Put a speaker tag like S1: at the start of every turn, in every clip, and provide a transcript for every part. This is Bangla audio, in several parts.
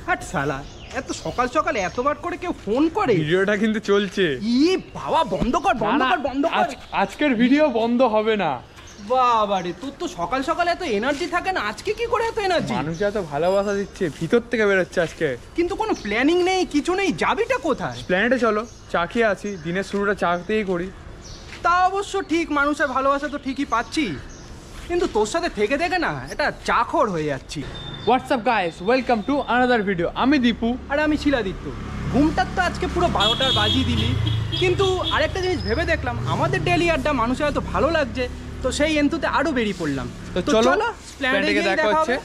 S1: হাট শালা, এত সকাল সকাল এতবার করে কেউ ফোন করে?
S2: ভিডিওটা কিন্তু চলছে।
S1: ই বাবা, বন্ধ কর বন্ধ কর বন্ধ কর।
S2: আজকের ভিডিও বন্ধ হবে না।
S1: বাবা রে, তোর তো সকাল সকাল এত এনার্জি থাকে না, আজকে কি করে এত এনার্জি?
S2: মানুষ এত ভালোবাসা দিচ্ছে, ভিতর থেকে বেরোচ্ছে আজকে।
S1: কিন্তু কোনো প্ল্যানিং নেই, কিছু নেই, যাবিটা কোথায়?
S2: প্ল্যানেটে চলো, চা খেয়ে আছি, দিনের শুরুটা চা দিয়েই করি।
S1: তা অবশ্য ঠিক, মানুষের ভালোবাসা তো ঠিকই পাচ্ছি, কিন্তু তোর সাথে থেকে থেকে না এটা চাখর হয়ে যাচ্ছি।
S2: What's up guys, welcome to another video. আমি দীপু
S1: আর আমি শিলাদিত্য। ঘুমটার তো আজকে পুরো 12টার বাজিয়ে দিলি, কিন্তু আরেকটা জিনিস ভেবে দেখলাম, আমাদের ডেলি আড্ডা মানুষের হয়তো ভালো লাগছে, তো সেই এন্তুতে আরও বেরিয়ে পড়লাম।
S2: তো চলো
S1: প্ল্যানে গিয়ে দেখা হচ্ছে।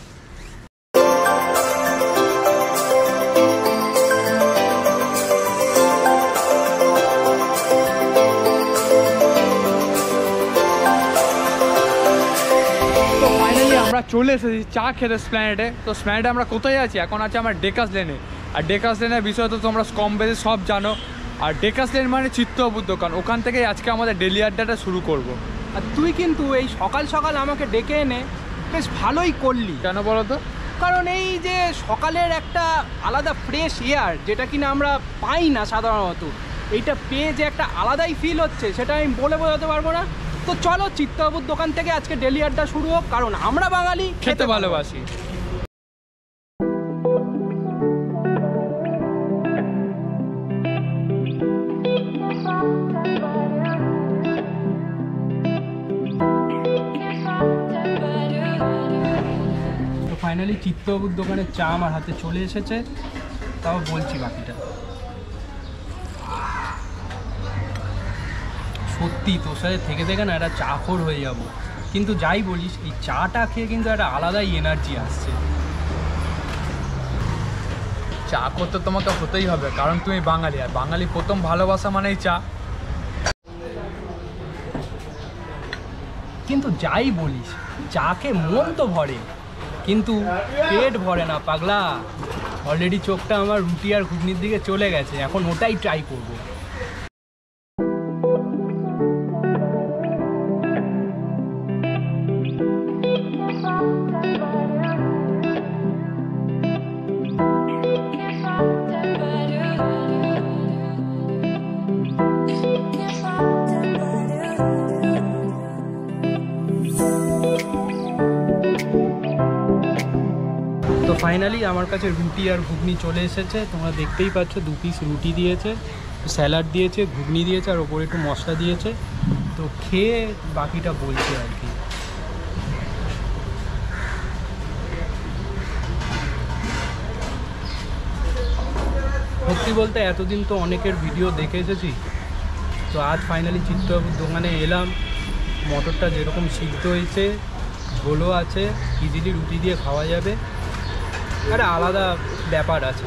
S2: আমরা চলে এসেছি চা খেতে স্প্ল্যানেটে। তো স্প্ল্যানেটে আমরা কোথায় আছি? এখন আছে আমার ডেকাস লেনে। আর ডেকাস লেনের বিষয় তো তোমরা কম বেশি সব জানো। আর ডেকাস লেন মানে চিত্তবাবুর দোকান, ওখান থেকেই আজকে আমাদের ডেলি আড্ডাটা শুরু করব।
S1: আর তুই কিন্তু এই সকাল সকাল আমাকে ডেকে এনে বেশ ভালোই করলি।
S2: কেন বলো তো?
S1: কারণ এই যে সকালের একটা আলাদা ফ্রেশ এয়ার, যেটা কিনা আমরা পাই না সাধারণত, এইটা পেয়ে যে একটা আলাদাই ফিল হচ্ছে, সেটা আমি বলে বোঝাতে পারবো না। তো চলো চিত্তবাবুর দোকান থেকে আজকে ডেলি আড্ডা শুরু হোক, কারণ আমরা বাঙালি
S2: খেতে ভালোবাসি।
S1: তো ফাইনালি চিত্তবাবুর দোকানের চা আমার হাতে চলে এসেছে, তাও বলছি বাকিটা। সত্যি তোর সাথে থেকে থেকে না একটা চাখর হয়ে যাব, কিন্তু যাই বলিস, এই চাটা খেয়ে কিন্তু একটা আলাদাই এনার্জি আসছে।
S2: চা করতে তোমাকে হতেই হবে, কারণ তুমি বাঙালি, আর বাঙালি প্রথম ভালোবাসা মানেই চা।
S1: কিন্তু যাই বলিস, চা খেয়ে মন তো ভরে, কিন্তু পেট ভরে না পাগলা। অলরেডি চোখটা আমার রুটি আর ঘুগনির দিকে চলে গেছে, এখন ওটাই ট্রাই করবো। তো ফাইনালি আমার কাছে রুটি আর ঘুগনি চলে এসেছে, তোমরা দেখতেই পাচ্ছ। 2 পিস রুটি দিয়েছে, স্যালাড দিয়েছে, ঘুগনি দিয়েছে, আর ওপরে একটু মশলা দিয়েছে। তো খেয়ে বাকিটা বলছে আর কি। সত্যি বলতে এতদিন তো অনেকের ভিডিও দেখে এসেছি, তো আজ ফাইনালি চিত্তবাবুর দোকানে এলাম। মটরটা যেরকম সিদ্ধ হয়েছে, ঝোলও আছে, ইজিলি রুটি দিয়ে খাওয়া যাবে, একটা আলাদা ব্যাপার আছে।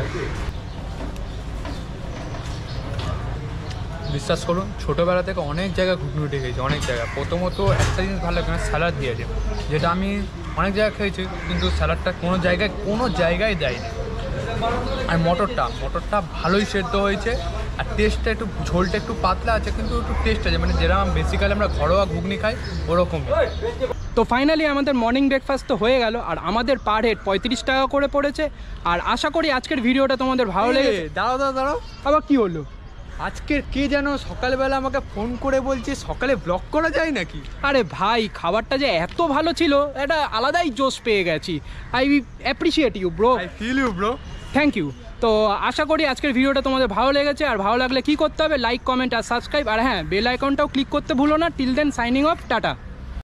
S2: বিশ্বাস করুন, ছোটোবেলা থেকে অনেক জায়গায় ঘুগনি উঠে খেয়েছি, অনেক জায়গায়। প্রথমত একটা জিনিস ভালো লাগে, স্যালাড দিয়েছে, যেটা আমি অনেক জায়গায় খেয়েছি, কিন্তু স্যালাডটা কোনো জায়গায় দেয়নি। আর মটরটা ভালোই সেদ্ধ হয়েছে, আর টেস্টটা একটু, ঝোলটা একটু পাতলা আছে, কিন্তু একটু টেস্ট আছে, মানে যেরকম বেসিক্যালি আমরা ঘরোয়া ঘুগনি খাই ওরকম।
S1: তো ফাইনালি আমাদের মর্নিং ব্রেকফাস্ট তো হয়ে গেল, আর আমাদের পার হেড 35 টাকা করে পড়েছে। আর আশা করি আজকের ভিডিওটা তোমাদের ভালো লেগেছে।
S2: দাঁড়াও,
S1: আবার কি হলো?
S2: আজকের কে যেন সকালবেলা আমাকে ফোন করে বলছে সকালে ব্লগ করা যায় নাকি?
S1: আরে ভাই, খাবারটা যে এত ভালো ছিল, একটা আলাদাই জোশ পেয়ে গেছি। I appreciate you bro.
S2: I feel you bro.
S1: Thank you. তো আশা করি আজকের ভিডিওটা তোমাদের ভালো লেগেছে, আর ভালো লাগলে কি করতে হবে? লাইক, কমেন্ট আর সাবস্ক্রাইব, আর হ্যাঁ, বেল আইকনটাও ক্লিক করতে ভুলো না। Till then, signing off, tata.